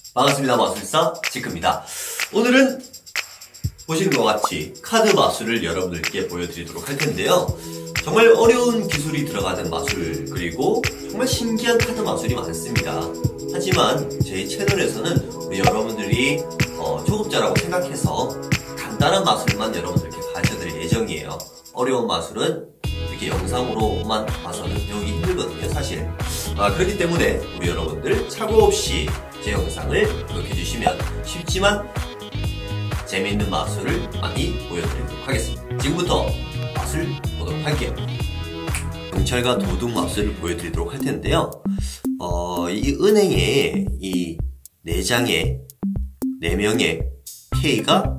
반갑습니다. 마술사 지크입니다. 오늘은 보시는 것 같이 카드 마술을 여러분들께 보여드리도록 할 텐데요. 정말 어려운 기술이 들어가는 마술, 그리고 정말 신기한 카드 마술이 많습니다. 하지만 저희 채널에서는 우리 여러분들이 초급자라고 생각해서 간단한 마술만 여러분들께 가르쳐드릴 예정이에요. 어려운 마술은 이렇게 영상으로만 봐서는 배우기 힘들거든요, 사실. 그렇기 때문에 우리 여러분들 착오 없이 제 영상을 구독해주시면 쉽지만 재미있는 마술을 많이 보여드리도록 하겠습니다. 지금부터 마술 보도록 할게요. 경찰과 도둑 마술을 보여드리도록 할 텐데요. 이 은행에 이 4명의 K가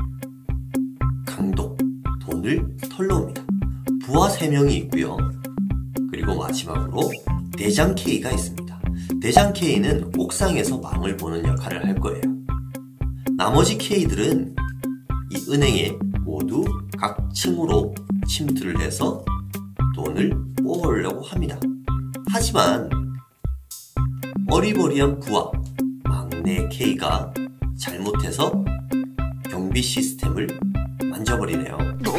강도, 돈을 털러 옵니다. 부하 3명이 있고요. 그리고 마지막으로 대장 K가 있습니다. 대장 K는 옥상에서 망을 보는 역할을 할 거예요. 나머지 K들은 이 은행에 모두 각 층으로 침투를 해서 돈을 뽑으려고 합니다. 하지만 어리버리한 부하 막내 K가 잘못해서 경비 시스템을 만져버리네요.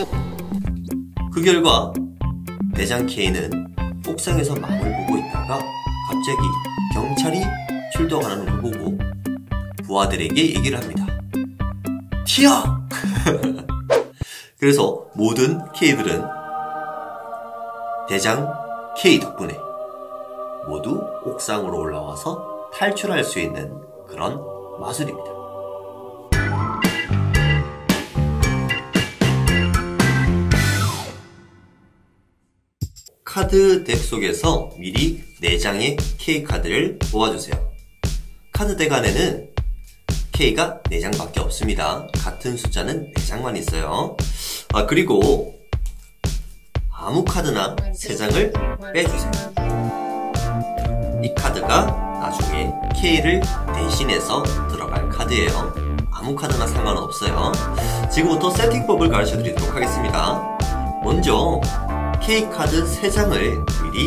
그 결과 대장 K는 옥상에서 망을 보고 있다가 갑자기 경찰이 출동하는 걸 보고 부하들에게 얘기를 합니다. 튀어! 그래서 모든 K들은 대장 K 덕분에 모두 옥상으로 올라와서 탈출할 수 있는 그런 마술입니다. 카드 덱 속에서 미리 4장의 K 카드를 뽑아주세요. 카드 덱 안에는 K가 4장밖에 없습니다. 같은 숫자는 4장만 있어요. 그리고 아무 카드나 3장을 빼주세요. 이 카드가 나중에 K를 대신해서 들어갈 카드예요. 아무 카드나 상관없어요. 지금부터 세팅법을 가르쳐 드리도록 하겠습니다. 먼저 K카드 3장을 미리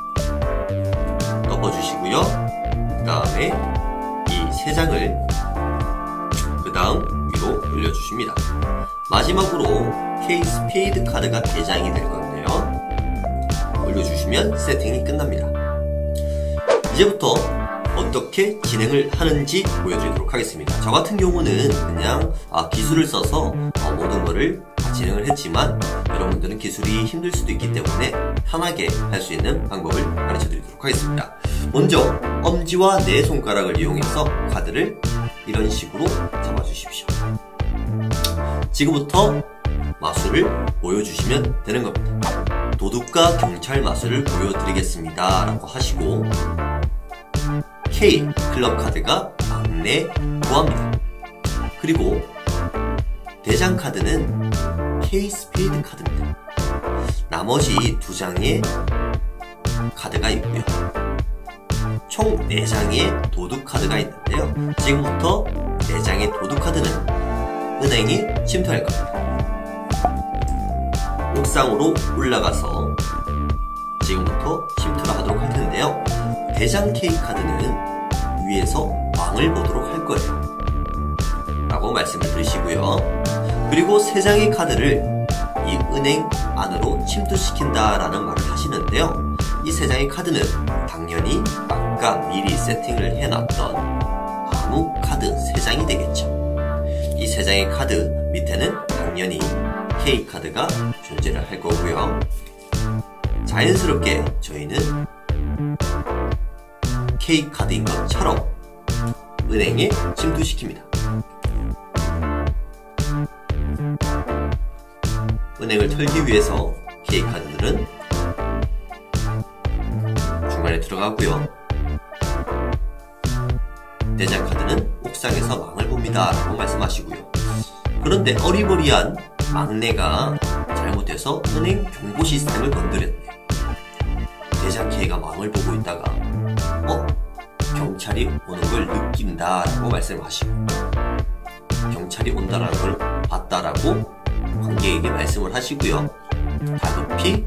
덮어주시고요. 그 다음에 이 3장을 그 다음 위로 올려주십니다. 마지막으로 K 스페이드 카드가 4장이 될 건데요. 올려주시면 세팅이 끝납니다. 이제부터 어떻게 진행을 하는지 보여드리도록 하겠습니다. 저 같은 경우는 그냥 기술을 써서 모든 거를 다 진행을 했지만 여러분들은 기술이 힘들 수도 있기 때문에 편하게 할 수 있는 방법을 가르쳐 드리도록 하겠습니다. 먼저 엄지와 네 손가락을 이용해서 카드를 이런 식으로 잡아주십시오. 지금부터 마술을 보여주시면 되는 겁니다. 도둑과 경찰 마술을 보여드리겠습니다 라고 하시고 K 클럽 카드가 막내 부하입니다. 그리고 대장 카드는 K 스페이드 카드입니다. 나머지 2장의 카드가 있고요. 총 4장의 도둑 카드가 있는데요. 지금부터 4장의 도둑 카드는 은행에 침투할 겁니다. 옥상으로 올라가서 지금부터 침투를 하도록 할 텐데요. 대장 K 카드는 위에서 망을 보도록 할 거예요 라고 말씀을 드리시고요. 그리고 3장의 카드를 이 은행 안으로 침투시킨다 라는 말을 하시는데요. 이 3장의 카드는 당연히 아까 미리 세팅을 해놨던 아무 카드 3장이 되겠죠. 이 3장의 카드 밑에는 당연히 K 카드가 존재를 할 거고요. 자연스럽게 저희는 K 카드인 것처럼 은행에 침투시킵니다. 은행을 털기 위해서 K 카드들은 중간에 들어가고요. 대장 카드는 옥상에서 망을 봅니다 라고 말씀하시고요. 그런데 어리버리한 막내가 잘못해서 은행 경보 시스템을 건드렸네요. 대장 K가 망을 보고 있다가 경찰이 오는 걸 느낀다 라고 말씀하시고 경찰이 온다라는 걸 봤다라고 관객에게 말씀을 하시고요. 다급히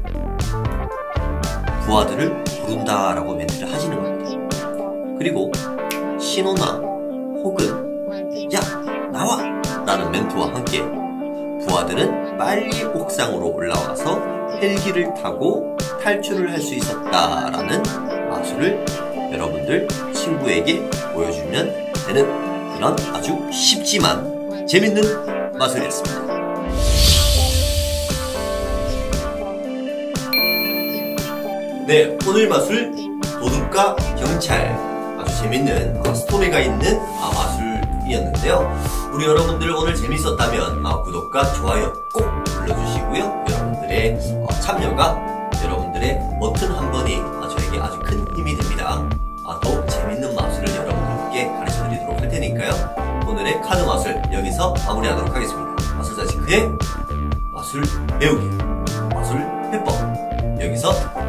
부하들을 부른다 라고 멘트를 하시는 겁니다. 그리고 신호나 혹은 야 나와 라는 멘트와 함께 부하들은 빨리 옥상으로 올라와서 헬기를 타고 탈출을 할 수 있었다라는 마술을 여러분들 친구에게 보여주면 되는 그런 아주 쉽지만 재밌는 마술이었습니다. 네, 오늘 마술 도둑과 경찰, 아주 재밌는 스토리가 있는 마술이었는데요. 우리 여러분들 오늘 재밌었다면 구독과 좋아요 꼭 눌러주시고요. 여러분들의 참여가 여러분들의 버튼 한 번이 저에게 아주 큰 힘이 됩니다. 더욱 재밌는 마술을 여러분들께 가르쳐 드리도록 할 테니까요. 오늘의 카드 마술 여기서 마무리하도록 하겠습니다. 마술자 지크의 마술 배우기, 마술 해법 여기서